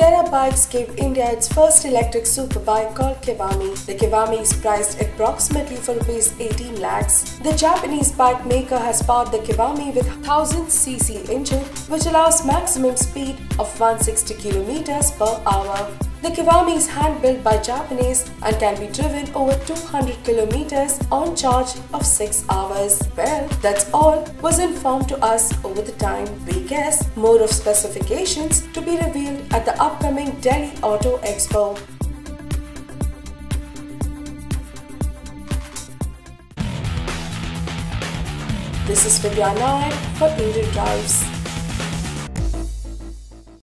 Terra Bikes gave India its first electric superbike called Kiwami. The Kiwami is priced approximately for Rs 18 lakhs. The Japanese bike maker has powered the Kiwami with 1000cc engine, which allows maximum speed of 160 km per hour. The Kiwami is hand-built by Japanese and can be driven over 200 km on charge of 6 hours. Well, that's all was informed to us over the time. We guess more of specifications to be revealed at the upcoming Delhi Auto Expo. This is Vidya Nayak for Indian Drives.